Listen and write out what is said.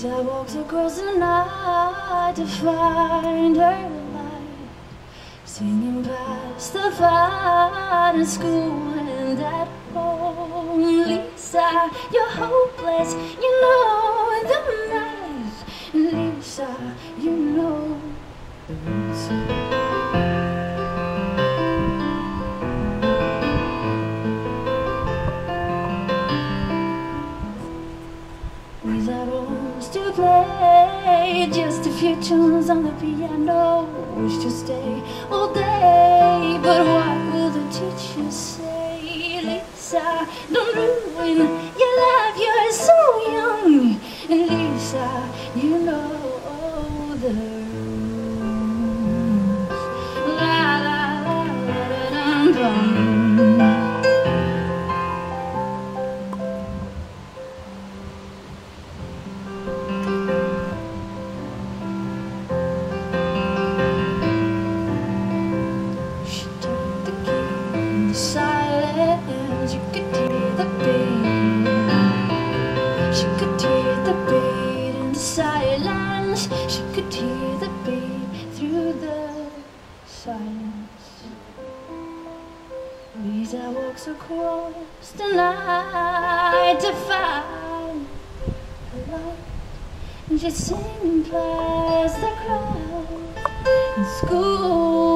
Lisa walks across the night to find her light, singing past the fire in school and at home. Lisa, you're hopeless, you know the night. Lisa, you know the reason. Lisa wants to play just a few tunes on the piano. Wish to stay all day, but what will the teacher say? Lisa, don't ruin your life, you're so young. And Lisa, you know the rules. La la la la dum dum. Silence, you could hear the beat. She could hear the beat in the silence. She could hear the beat through the silence. Lisa walks across the night to find her light, and she's singing past the crowd in school